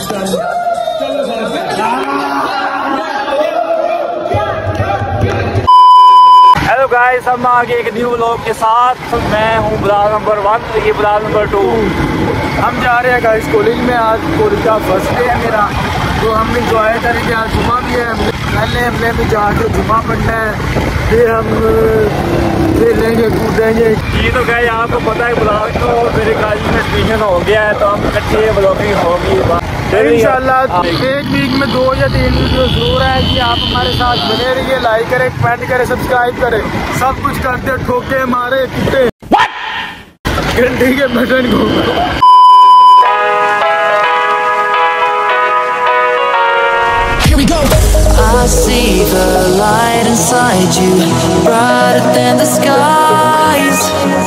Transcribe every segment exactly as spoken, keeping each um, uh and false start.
Hello guys, हम आगे एक न्यू व्लॉग के साथ। मैं हूँ ब्लॉग नंबर वन, ये ब्लॉग नंबर टू। हम जा रहे हैं गाइस कॉलेज में। आज कॉलेज का फर्स्ट डे है मेरा, तो हम इंजॉय करेंगे। आज जुम्मा भी है, पहले हमने भी जाके जुम्मा पढ़ना है, फिर हम खेलेंगे कूदेंगे। ये तो गाइस आपको पता है ब्लॉग तो मेरे कॉलेज में एडमिशन हो गया है, तो हम इकट्ठे ब्लॉगिंग होगी इंशाल्लाह। एक वीक में दो या तीन वीडियो जरूर है कि आप हमारे साथ बने रहिए। लाइक करें, कमेंट करें, सब्सक्राइब करें, सब कुछ करते। ठोके मारे कुत्ते घंटी के बटन को। I see the light inside you, brighter than the skies.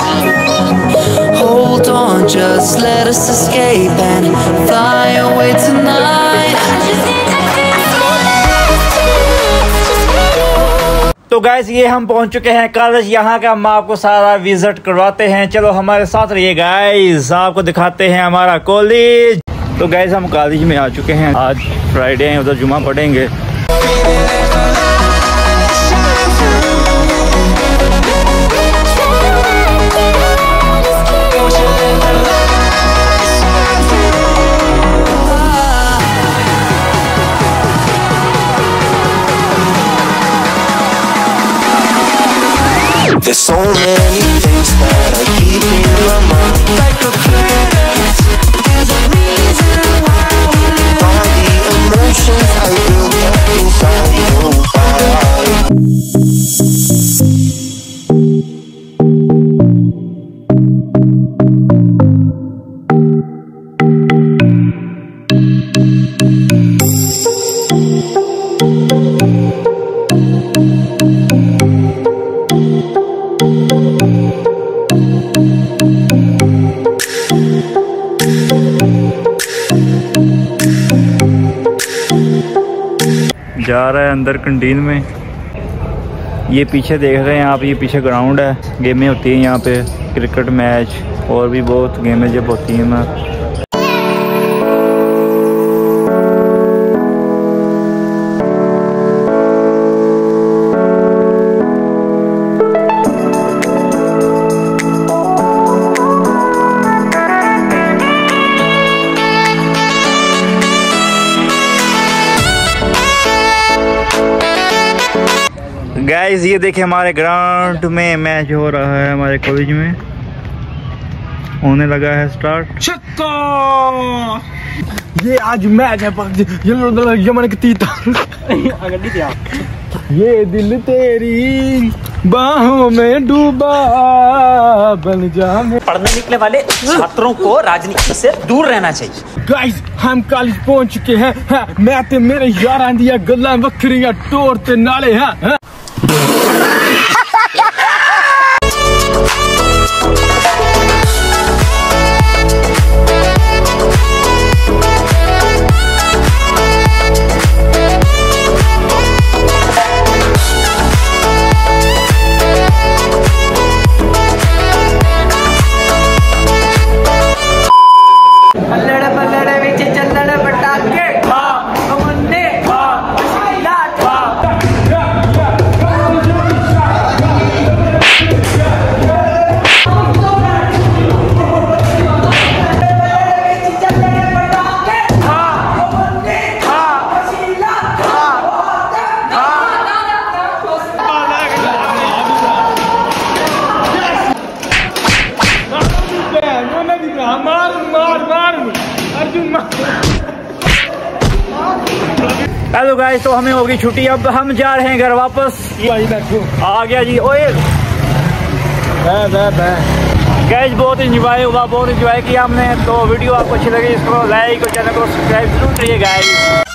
Hold on, just let us escape and fly away tonight. तो गाइस ये हम पहुंच चुके हैं कॉलेज। यहाँ का हम आपको सारा विजिट करवाते हैं। चलो हमारे साथ रहिए गाइस, आपको दिखाते हैं हमारा कॉलेज। तो गाइस हम कॉलेज में आ चुके हैं। आज फ्राइडे है, उधर जुम्मा पढ़ेंगे। There's so many things that I keep in my mind, like a past. There's a reason why all the emotions I built up inside your body. जा रहा है अंदर कैंटीन में। ये पीछे देख रहे हैं आप, ये पीछे ग्राउंड है। गेमें होती हैं यहाँ पे, क्रिकेट मैच और भी बहुत गेमें जब होती हैं ना। गाइस ये देखिए हमारे ग्राउंड में मैच हो रहा है, हमारे कॉलेज में होने लगा है स्टार्ट। छक्का! ये आज मैच है। ये मैंने तीता ये दिल तेरी बाहों में डूबा बन जा। पढ़ने निकले वाले छात्रों को राजनीति से दूर रहना चाहिए। गाइस हम कॉलेज पहुंच चुके हैं। हाँ, मैं ते मेरे यारां दियां गल्लां वक्खरियां टोर ते नाले हैं। हाँ। हेलो गाइस, तो हमें होगी छुट्टी, अब हम जा रहे हैं घर वापस। आ गया जी। ओए गाइस बहुत इंजॉय हुआ, बहुत इंजॉय किया हमने। तो वीडियो आपको अच्छी लगी, इसको लाइक और चैनल को सब्सक्राइब जरूर करिए गाइस।